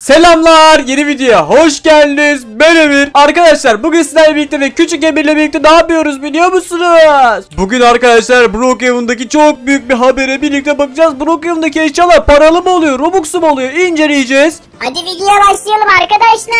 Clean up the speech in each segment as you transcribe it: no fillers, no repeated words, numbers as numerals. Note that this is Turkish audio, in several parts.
Selamlar, yeni videoya hoş geldiniz. Ben Emir. Arkadaşlar bugün sizlerle birlikte ve küçük Emir'le birlikte ne yapıyoruz biliyor musunuz? Bugün arkadaşlar Brookhaven'daki çok büyük bir habere birlikte bakacağız. Brookhaven'daki eşyalar paralı mı oluyor, Robux'u mu oluyor, inceleyeceğiz. Hadi videoya başlayalım arkadaşlar.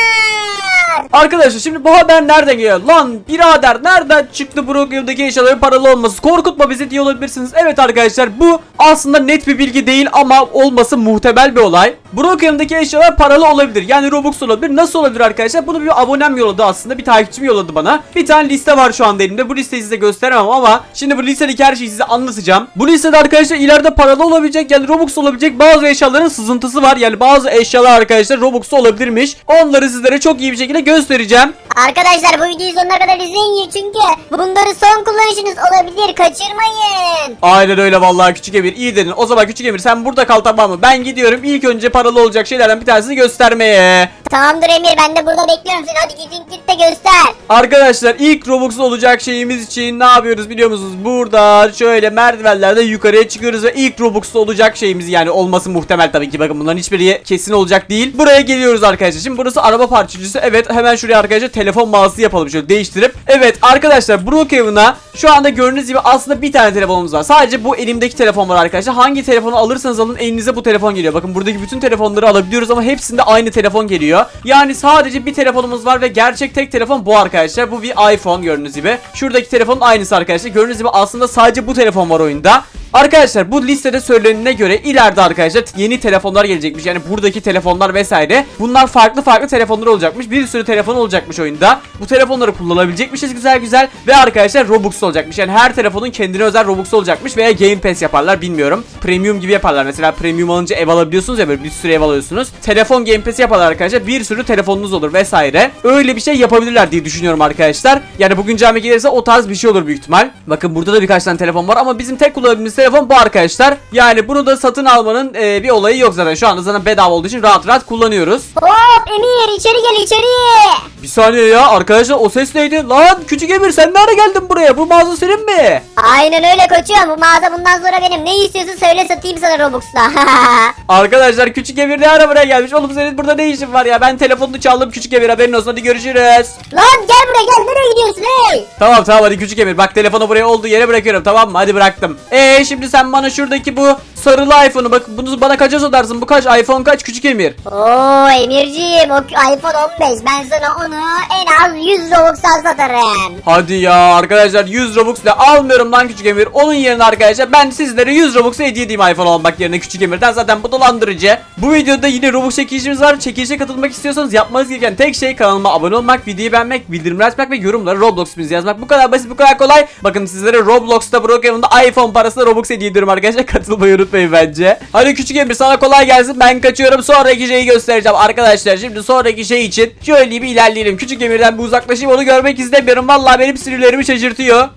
Arkadaşlar şimdi bu haber nereden geliyor? Lan birader, nereden çıktı Brookhaven'daki eşyaların paralı olması? Korkutma bizi diye olabilirsiniz. Evet arkadaşlar, bu aslında net bir bilgi değil ama olması muhtemel bir olay. Brookhaven'daki eşyalar paralı olabilir. Yani Robux olabilir. Nasıl olabilir arkadaşlar? Bunu bir abonem yolladı aslında. Bir takipçim yolladı bana. Bir tane liste var şu anda elimde. Bu listeyi size gösteremem ama şimdi bu listedeki her şeyi size anlatacağım. Bu listede arkadaşlar ileride paralı olabilecek, yani Robux olabilecek bazı eşyaların sızıntısı var. Yani bazı eşyalar arkadaşlar Robux olabilirmiş. Onları sizlere çok iyi bir şekilde göstereceğim. Arkadaşlar bu videoyu sonuna kadar izleyin çünkü bunları son kullanışınız olabilir, kaçırmayın. Aynen öyle vallahi küçük Emir, iyi dedin. O zaman küçük Emir sen burada kal, tamam mı? Ben gidiyorum ilk önce paralı olacak şeylerden bir tanesini göstermeye. Tamamdır Emir, ben de burada bekliyorum seni, hadi git de göster. Arkadaşlar ilk Robux'un olacak şeyimiz için ne yapıyoruz biliyor musunuz? Burada şöyle merdivenlerden yukarıya çıkıyoruz ve ilk Robux'un olacak şeyimiz, yani olması muhtemel tabii ki, bakın bunların hiçbiri kesin olacak değil. Buraya geliyoruz arkadaşlar. Şimdi burası araba parçacısı. Evet, hemen şuraya arkadaşlar telefon mağazası yapalım şöyle değiştirip. Evet arkadaşlar, Brookhaven'a şu anda gördüğünüz gibi aslında bir tane telefonumuz var. Sadece bu elimdeki telefon var arkadaşlar. Hangi telefonu alırsanız alın elinize bu telefon geliyor. Bakın buradaki bütün telefonları alabiliyoruz ama hepsinde aynı telefon geliyor. Yani sadece bir telefonumuz var ve gerçek tek telefon bu arkadaşlar. Bu bir iPhone gördüğünüz gibi. Şuradaki telefonun aynısı arkadaşlar. Gördüğünüz gibi aslında sadece bu telefon var oyunda. Arkadaşlar bu listede söylenene göre ileride arkadaşlar yeni telefonlar gelecekmiş. Yani buradaki telefonlar vesaire, bunlar farklı telefonlar olacakmış. Bir sürü telefon olacakmış oyunda. Bu telefonları kullanabilecekmişiz güzel ve arkadaşlar Robux olacakmış. Yani her telefonun kendine özel Robux olacakmış veya Game Pass yaparlar, bilmiyorum. Premium gibi yaparlar. Mesela premium alınca ev alabiliyorsunuz ya, böyle bir sürü ev alıyorsunuz. Telefon Game Pass yaparlar arkadaşlar. Bir sürü telefonunuz olur vesaire. Öyle bir şey yapabilirler diye düşünüyorum arkadaşlar. Yani bu güncelleme gelirse o tarz bir şey olur büyük ihtimal. Bakın burada da birkaç tane telefon var ama bizim tek kullanabildiğimiz telefon bu arkadaşlar. Yani bunu da satın almanın bir olayı yok zaten. Şu anda zaten bedava olduğu için rahat kullanıyoruz. Hop Emir, içeri gel içeri. Bir saniye ya arkadaşlar, o ses neydi? Lan küçük Emir, sen ne ara geldin buraya? Bu mağaza senin mi? Aynen öyle koçum, bu mağaza bundan sonra benim. Ne istiyorsun söyle, satayım sana Robux'la. Arkadaşlar küçük Emir ne ara buraya gelmiş? Oğlum senin burada ne işin var ya? Ben telefonunu çaldım küçük Emir, haberin olsun, hadi görüşürüz. Lan gel buraya, gel, nereye gidiyorsun hey? Tamam hadi küçük Emir, bak telefonu buraya olduğu yere bırakıyorum, tamam mı? Hadi bıraktım. Şimdi sen bana şuradaki bu sarılı iPhone'u, bak bunu bana kaça satarsın? Bu kaç? iPhone kaç küçük Emir? Oo Emirciğim, o iPhone 15, ben sana onu en az 100 Robux'a satarım. Hadi ya arkadaşlar, 100 Robux ile almıyorum lan küçük Emir. Onun yerine arkadaşlar ben sizlere 100 Robux'a hediye edeyim iPhone almak yerine küçük Emir'den. Zaten bu dolandırıcı. Bu videoda yine Robux çekilişimiz var. Çekilişe katılmak istiyorsanız yapmanız gereken tek şey kanalıma abone olmak, videoyu beğenmek, bildirimler açmak ve yorumlara Roblox isminizi yazmak. Bu kadar basit, bu kadar kolay. Bakın sizlere Roblox'ta Brookhaven'da iPhone parasına Robux hediye ediyorum arkadaşlar. Katılmayı unutmayın bence. Hadi küçük Emir, sana kolay gelsin. Ben kaçıyorum. Sonraki şeyi göstereceğim arkadaşlar. Şimdi sonraki şey için şöyle bir ilerleyelim. Küçük Emir'den bir uzaklaşayım. Onu görmek istemiyorum. Vallahi benim sinirlerimi şaşırtıyor.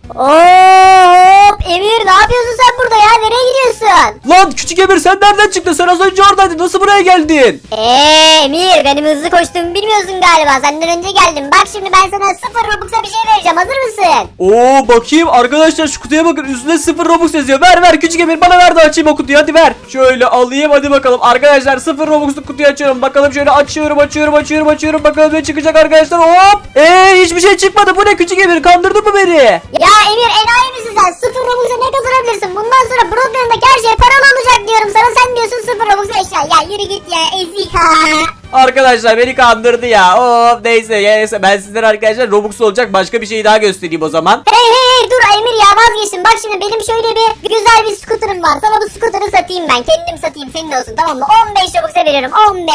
Hop Emir, ne yapıyorsun sen burada ya? Nereye gidiyorsun? Lan küçük Emir, sen nereden çıktın? Sen az önce oradaydın. Nasıl buraya geldin? Emir, benim hızlı koştuğumu bilmiyorsun galiba. Senden önce geldim. Bak şimdi ben sana 0 Robux'a bir şey vereceğim. Hazır mısın? Oo bakayım arkadaşlar, şu kutuya bakın. Üstünde 0 Robux yazıyor. Ver küçük Emir, bana ver de açayım o kutuyu. Hadi ver. Şöyle alayım, hadi bakalım. Arkadaşlar 0 Robux'luk kutuyu açıyorum. Bakalım şöyle açıyorum. Bakalım ne çıkacak arkadaşlar. Hop. Hiçbir şey çıkmadı. Bu ne küçük Emir? Kandırdın mı beni? Ya Emir, enayi misin sen? 0 Robux'a ne kazanabilirsin? Bundan sonra Brookhaven'daki her şey paralı olacak diyorum sana. Sen diyorsun 0 Robux eşya. Ya yürü git ya, ezik ha. Arkadaşlar beni kandırdı ya. Neyse ben sizlere arkadaşlar Robux olacak başka bir şey daha göstereyim o zaman. Hey dur Emir ya, vazgeçtim. Bak şimdi benim şöyle bir güzel bir scooter'ım var. Sana bu scooter'ı satayım ben. Kendim satayım, senin olsun, tamam mı? 15 Robux'a veriyorum,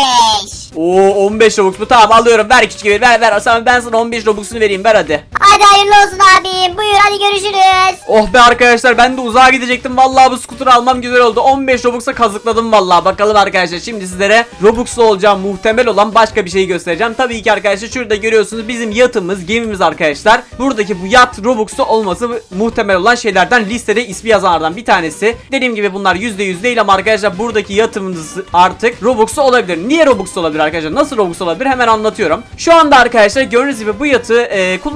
15. 15 Robux mu? Tamam alıyorum. Ver küçük Emir, ver. O zaman ben sana 15 Robux'unu vereyim, ver hadi. Hadi hayırlı olsun abim. Buyur, hadi görüşürüz. Oh be arkadaşlar, ben de uzağa gidecektim. Vallahi bu scooter'ı almam güzel oldu. 15 Robux'a kazıkladım vallahi. Bakalım arkadaşlar, şimdi sizlere Robux'lu olacağım muhtemel olan başka bir şey göstereceğim. Tabii ki arkadaşlar şurada görüyorsunuz bizim yatımız, gemimiz arkadaşlar. Buradaki bu yat Robux'lu olması muhtemel olan şeylerden, listede ismi yazanlardan bir tanesi. Dediğim gibi bunlar %100 değil ama arkadaşlar buradaki yatımız artık Robux'lu olabilir. Niye Robux'lu olabilir arkadaşlar? Nasıl Robux olabilir? Hemen anlatıyorum. Şu anda arkadaşlar gördüğünüz gibi bu yatı kullanabiliyorsunuz.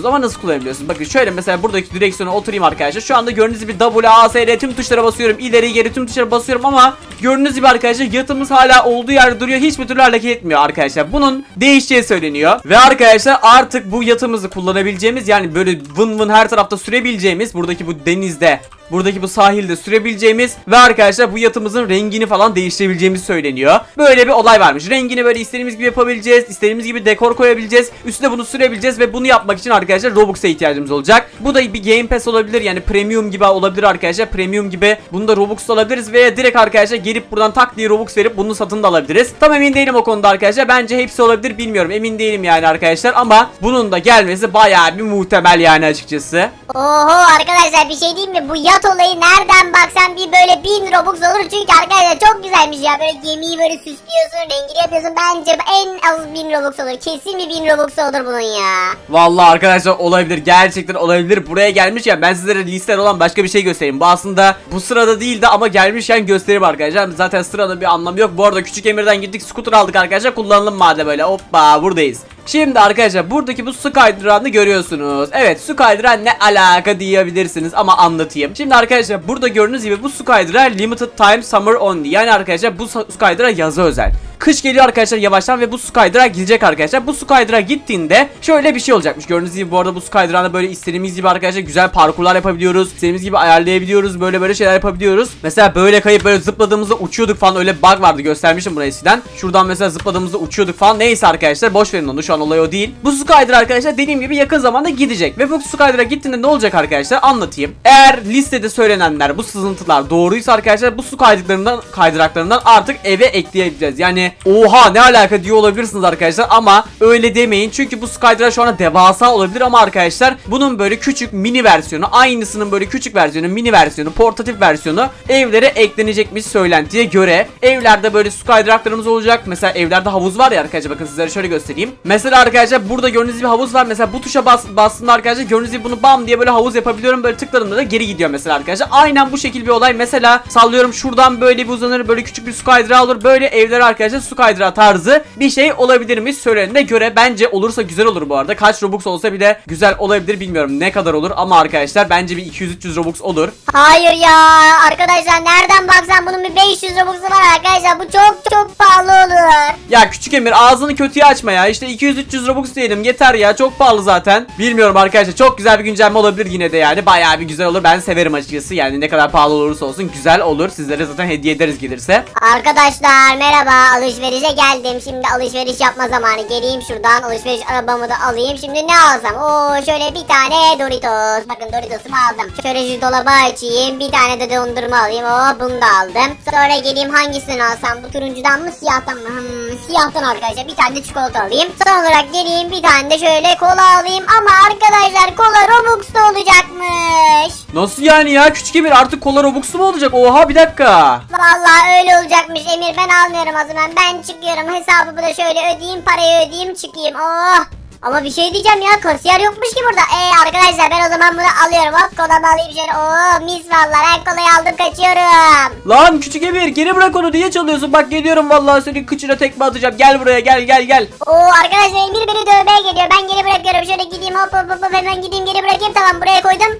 kullanabiliyorsunuz. Ama nasıl kullanabiliyorsunuz? Bakın şöyle mesela buradaki direksiyona oturayım arkadaşlar. Şu anda gördüğünüz gibi W, A, S, R tüm tuşlara basıyorum. İleri geri tüm tuşlara basıyorum ama gördüğünüz gibi arkadaşlar yatımız hala olduğu yerde duruyor. Hiçbir türlü hareket etmiyor arkadaşlar. Bunun değişeceği söyleniyor. Ve arkadaşlar artık bu yatımızı kullanabileceğimiz, yani böyle vın vın her tarafta sürebileceğimiz, buradaki bu denizde, buradaki bu sahilde sürebileceğimiz ve arkadaşlar bu yatımızın rengini falan değiştirebileceğimiz söyleniyor. Böyle bir olay varmış. Rengini böyle istediğimiz gibi yapabileceğiz. İstediğimiz gibi dekor koyabileceğiz. Üstüne bunu sürebileceğiz ve bunu yapmak için arkadaşlar Robux'a ihtiyacımız olacak. Bu da bir Game Pass olabilir, yani premium gibi olabilir arkadaşlar. Premium gibi bunu da Robux'ta alabiliriz veya direkt arkadaşlar gelip buradan tak diye Robux verip bunu satın da alabiliriz. Tam emin değilim o konuda arkadaşlar. Bence hepsi olabilir, bilmiyorum. Emin değilim yani arkadaşlar ama bunun da gelmesi bayağı bir muhtemel yani açıkçası. Oho arkadaşlar, bir şey diyeyim mi? Bu yat olayı nereden baksan bir böyle 1000 Robux olur. Çünkü arkadaşlar çok güzelmiş ya. Böyle gemiyi böyle süslüyorsun, rengini yapıyorsun. Bence en az 1000 Robux olur. Kesin bir 1000 Robux olur bunun ya. Vallahi arkadaşlar olabilir. Gerçekten olabilir. Buraya gelmişken ben sizlere listeler olan başka bir şey göstereyim. Bu aslında bu sırada değildi ama gelmişken göstereyim arkadaşlar. Zaten sırada bir anlamı yok. Bu arada Küçük Emir'den gittik, scooter aldık arkadaşlar. Kullanalım madem böyle. Hoppa, buradayız. Şimdi arkadaşlar buradaki bu su kaydıranı görüyorsunuz. Evet, su kaydıran ne alaka diyebilirsiniz ama anlatayım. Şimdi arkadaşlar burada gördüğünüz gibi bu su kaydıran limited time summer only. Yani arkadaşlar bu su kaydıran yaza özel. Kış geliyor arkadaşlar yavaştan ve bu su kaydıra gidecek arkadaşlar. Bu su kaydıra gittiğinde şöyle bir şey olacakmış. Gördüğünüz gibi bu arada bu su kaydırağında böyle istediğimiz gibi arkadaşlar güzel parkurlar yapabiliyoruz. İstediğimiz gibi ayarlayabiliyoruz. Böyle şeyler yapabiliyoruz. Mesela böyle kayıp böyle zıpladığımızda uçuyorduk falan, öyle bug vardı, göstermiştim bunu eskiden. Şuradan mesela zıpladığımızda uçuyorduk falan. Neyse arkadaşlar boş verin onu, şu an olay o değil. Bu su kaydıra arkadaşlar dediğim gibi yakın zamanda gidecek. Ve bu su kaydıra gittiğinde ne olacak arkadaşlar anlatayım. Eğer listede söylenenler, bu sızıntılar doğruysa arkadaşlar bu su kaydıraklarından artık eve ekleyebileceğiz. Yani oha ne alaka diyor olabilirsiniz arkadaşlar ama öyle demeyin. Çünkü bu su kaydıra şu anda devasa olabilir ama arkadaşlar bunun böyle küçük mini versiyonu, aynısının böyle küçük versiyonu, mini versiyonu, portatif versiyonu evlere eklenecekmiş söylentiye göre. Evlerde böyle su kaydıraklarımız olacak. Mesela evlerde havuz var ya arkadaşlar, bakın sizlere şöyle göstereyim. Mesela arkadaşlar burada gördüğünüz gibi havuz var. Mesela bu tuşa bastığımda arkadaşlar gördüğünüz gibi bunu bam diye böyle havuz yapabiliyorum. Böyle tıkladığımda da geri gidiyor mesela arkadaşlar. Aynen bu şekilde bir olay. Mesela sallıyorum şuradan böyle bir uzanır, böyle küçük bir su kaydırağı olur. Böyle evlere arkadaşlar su kaydırağı tarzı bir şey olabilirmiş söylenene göre. Bence olursa güzel olur bu arada. Kaç Robux olsa bile güzel olabilir, bilmiyorum ne kadar olur ama arkadaşlar bence bir 200-300 Robux olur. Hayır ya arkadaşlar, nereden baksan bunun bir 500 Robux'u var arkadaşlar. Bu çok pahalı olur. Ya Küçük Emir ağzını kötüye açma ya. İşte 200-300 Robux diyelim yeter ya, çok pahalı zaten. Bilmiyorum arkadaşlar, çok güzel bir güncelleme olabilir yine de yani. Bayağı bir güzel olur, ben severim açıkçası. Yani ne kadar pahalı olursa olsun güzel olur. Sizlere zaten hediye ederiz gelirse. Arkadaşlar merhaba, alışverişe geldim. Şimdi alışveriş yapma zamanı. Geleyim şuradan, alışveriş arabamı da alayım. Şimdi ne alsam? Oo şöyle bir tane Doritos. Bakın Doritos'umu aldım. Şöyle şu dolabı açayım. Bir tane de dondurma alayım. Oo bunu da aldım. Sonra geleyim hangisini alsam? Bu turuncudan mı siyahtan mı? Siyahtan arkadaşlar. Bir tane de çikolata alayım. Son olarak geleyim bir tane de şöyle kola alayım. Ama arkadaşlar kola Robux'ta olacakmış. Nasıl yani ya Küçük Emir, artık kola Robux'lu mu olacak? Oha bir dakika. Vallahi öyle olacakmış Emir, ben almıyorum o zaman. Ben çıkıyorum, hesabımı da şöyle ödeyeyim, parayı ödeyeyim, çıkayım. Oh. Ama bir şey diyeceğim ya, kasiyer yokmuş ki burada. Arkadaşlar ben o zaman bunu alıyorum. Hop kolamı alayım şöyle. Oo mis vallahi, ben kolayı aldım, kaçıyorum. Lan Küçük Emir geri bırak onu, niye çalıyorsun? Bak geliyorum vallahi, senin kıçına tekme atacağım. Gel buraya, gel. Oo arkadaşlar Emir beni dövmeye geliyor. Ben geri bırakıyorum. Şöyle gideyim hop hemen gideyim, geri bırakayım. Tamam buraya koydum.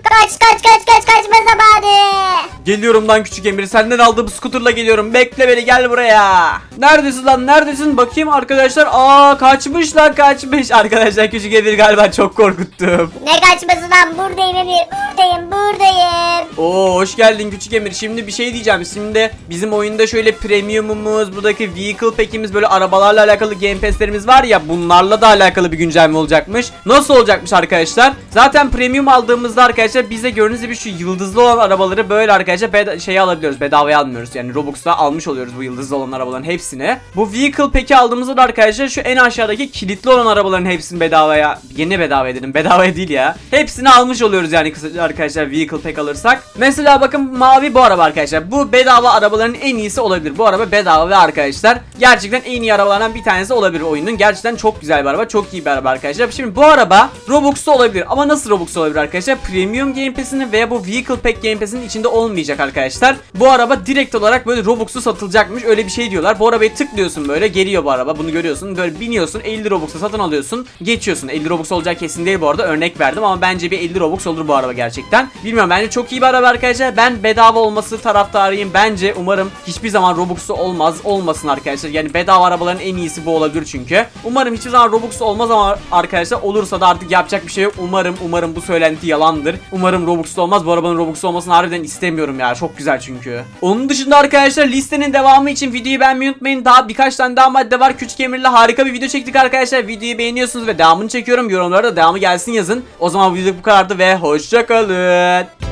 Kaçma zamanı. Geliyorum lan Küçük Emir, senden aldığım skuterla geliyorum. Bekle beni, gel buraya. Neredesin lan, neredesin? Bakayım arkadaşlar. Kaçmış lan, kaçmış. Arkadaşlar Küçük Emir galiba çok korkuttum. Ne kaçması lan, buradayım Emir. Buradayım. Oo hoş geldin Küçük Emir. Şimdi bir şey diyeceğim. Şimdi bizim oyunda şöyle premiumumuz, buradaki vehicle pack'imiz, böyle arabalarla alakalı game pass'lerimiz var ya, bunlarla da alakalı bir güncelleme olacakmış. Nasıl olacakmış arkadaşlar? Zaten premium aldığımızda arkadaşlar bize gördüğünüz gibi şu yıldızlı olan arabaları böyle arkadaşlar şeyi alabiliyoruz. Bedavaya almıyoruz. Yani Robux'ta almış oluyoruz bu yıldızlı olan arabaların hepsini. Bu vehicle pack'i aldığımızda da arkadaşlar şu en aşağıdaki kilitli olan arabaların hepsini bedavaya, yine bedavaya dedim. Bedavaya değil ya. Hepsini almış oluyoruz yani kısaca arkadaşlar vehicle pack alırsak. Mesela bakın mavi bu araba arkadaşlar. Bu bedava arabaların en iyisi olabilir. Bu araba bedava ve arkadaşlar gerçekten en iyi arabalardan bir tanesi olabilir oyunun. Gerçekten çok güzel bir araba. Çok iyi bir araba arkadaşlar. Şimdi bu araba Robux'ta olabilir. Ama nasıl Robux'ta olabilir arkadaşlar? Premium Game Pass'inin veya bu Vehicle Pack Game Pass'inin içinde olmayacak arkadaşlar. Bu araba direkt olarak böyle Robux'u satılacakmış. Öyle bir şey diyorlar. Bu arabayı tıklıyorsun, böyle geliyor bu araba. Bunu görüyorsun. Böyle biniyorsun. 50 Robux'a satın alıyorsun. geçiyorsun. 50 Robux olacak kesin değil bu arada, örnek verdim ama bence bir 50 Robux olur bu araba gerçekten. Bilmiyorum, bence çok iyi bir araba arkadaşlar. Ben bedava olması taraftarıyım. Bence umarım hiçbir zaman Robux'u olmasın arkadaşlar. Yani bedava arabaların en iyisi bu olabilir çünkü. Umarım hiçbir zaman Robux'u olmaz ama arkadaşlar olursa da artık yapacak bir şey yok. Umarım bu söylenti yalandır. Umarım Robux'u olmaz. Bu arabanın Robux'u olmasını harbiden istemiyorum ya. Çok güzel çünkü. Onun dışında arkadaşlar listenin devamı için videoyu beğenmeyi unutmayın. Daha birkaç tane daha madde var. Küçük Emir'le harika bir video çektik arkadaşlar. Videoyu beğeniyorsunuz ve devamını çekiyorum. Yorumlarda devamı gelsin yazın. O zaman bu video bu kadardı ve hoşça kalın.